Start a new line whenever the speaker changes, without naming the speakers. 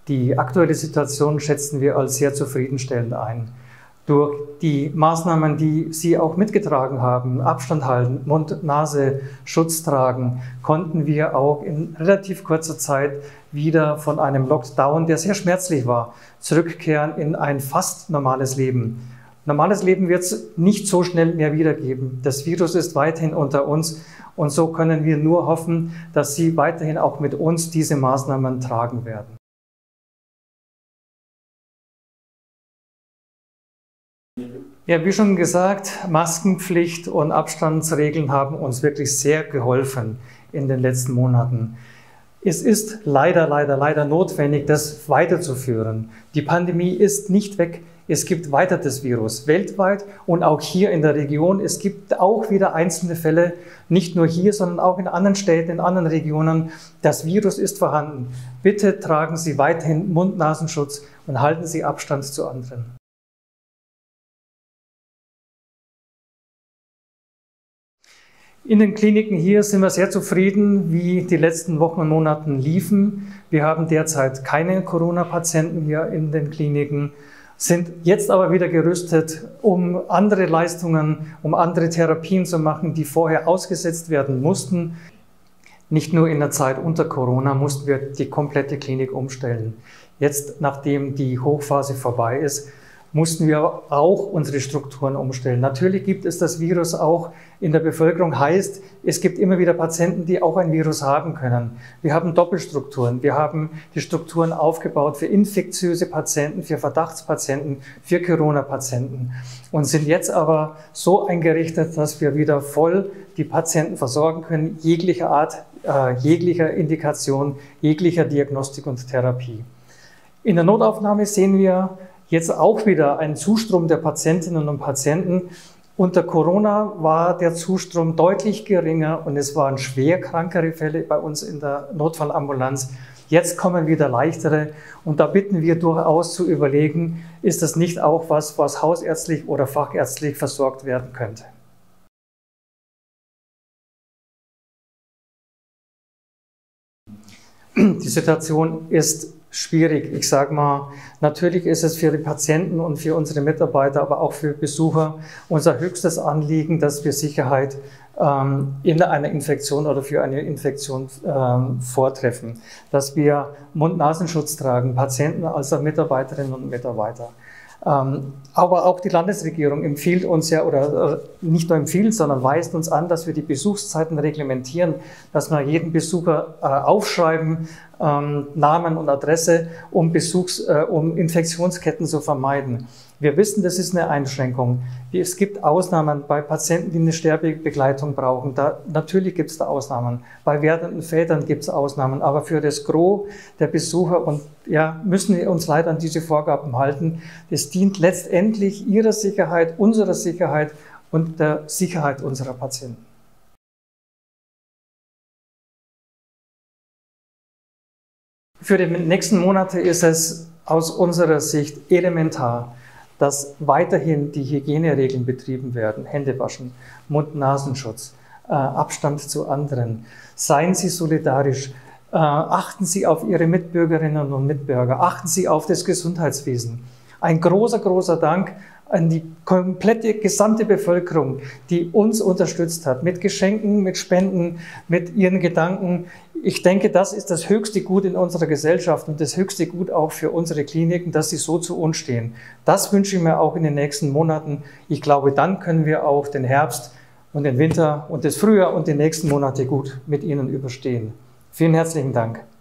Die aktuelle Situation schätzen wir als sehr zufriedenstellend ein. Durch die Maßnahmen, die Sie auch mitgetragen haben, Abstand halten, Mund-Nase-Schutz tragen, konnten wir auch in relativ kurzer Zeit wieder von einem Lockdown, der sehr schmerzlich war, zurückkehren in ein fast normales Leben. Normales Leben wird es nicht so schnell mehr wiedergeben. Das Virus ist weiterhin unter uns und so können wir nur hoffen, dass Sie weiterhin auch mit uns diese Maßnahmen tragen werden. Ja, wie schon gesagt, Maskenpflicht und Abstandsregeln haben uns wirklich sehr geholfen in den letzten Monaten. Es ist leider notwendig, das weiterzuführen. Die Pandemie ist nicht weg. Es gibt weiter das Virus weltweit und auch hier in der Region. Es gibt auch wieder einzelne Fälle, nicht nur hier, sondern auch in anderen Städten, in anderen Regionen. Das Virus ist vorhanden. Bitte tragen Sie weiterhin Mund-Nasenschutz und halten Sie Abstand zu anderen. In den Kliniken hier sind wir sehr zufrieden, wie die letzten Wochen und Monaten liefen. Wir haben derzeit keine Corona-Patienten hier in den Kliniken, sind jetzt aber wieder gerüstet, um andere Leistungen, um andere Therapien zu machen, die vorher ausgesetzt werden mussten. Nicht nur in der Zeit unter Corona mussten wir die komplette Klinik umstellen. Jetzt, nachdem die Hochphase vorbei ist, mussten wir auch unsere Strukturen umstellen. Natürlich gibt es das Virus auch in der Bevölkerung, heißt, es gibt immer wieder Patienten, die auch ein Virus haben können. Wir haben Doppelstrukturen. Wir haben die Strukturen aufgebaut für infektiöse Patienten, für Verdachtspatienten, für Corona-Patienten und sind jetzt aber so eingerichtet, dass wir wieder voll die Patienten versorgen können, jeglicher Art, jeglicher Indikation, jeglicher Diagnostik und Therapie. In der Notaufnahme sehen wir jetzt auch wieder einen Zustrom der Patientinnen und Patienten. Unter Corona war der Zustrom deutlich geringer und es waren schwer krankere Fälle bei uns in der Notfallambulanz. Jetzt kommen wieder leichtere und da bitten wir durchaus zu überlegen, ist das nicht auch was hausärztlich oder fachärztlich versorgt werden könnte. Die Situation ist schwierig. Ich sage mal, natürlich ist es für die Patienten und für unsere Mitarbeiter, aber auch für Besucher unser höchstes Anliegen, dass wir Sicherheit in einer Infektion oder für eine Infektion vortreffen. Dass wir Mund-Nasenschutz tragen, Patienten als auch Mitarbeiterinnen und Mitarbeiter. Aber auch die Landesregierung empfiehlt uns ja, oder nicht nur empfiehlt, sondern weist uns an, dass wir die Besuchszeiten reglementieren, dass wir jeden Besucher aufschreiben, Namen und Adresse, um Infektionsketten zu vermeiden. Wir wissen, das ist eine Einschränkung. Es gibt Ausnahmen bei Patienten, die eine Sterbebegleitung brauchen. Natürlich gibt es da Ausnahmen. Bei werdenden Vätern gibt es Ausnahmen. Aber für das Gros der Besucher müssen wir uns leider an diese Vorgaben halten. Das dient letztendlich ihrer Sicherheit, unserer Sicherheit und der Sicherheit unserer Patienten. Für die nächsten Monate ist es aus unserer Sicht elementar, dass weiterhin die Hygieneregeln betrieben werden. Hände waschen, Mund-Nasenschutz, Abstand zu anderen. Seien Sie solidarisch, achten Sie auf Ihre Mitbürgerinnen und Mitbürger, achten Sie auf das Gesundheitswesen. Ein großer Dank an die komplette gesamte Bevölkerung, die uns unterstützt hat, mit Geschenken, mit Spenden, mit ihren Gedanken. Ich denke, das ist das höchste Gut in unserer Gesellschaft und das höchste Gut auch für unsere Kliniken, dass sie so zu uns stehen. Das wünsche ich mir auch in den nächsten Monaten. Ich glaube, dann können wir auch den Herbst und den Winter und das Frühjahr und die nächsten Monate gut mit Ihnen überstehen. Vielen herzlichen Dank.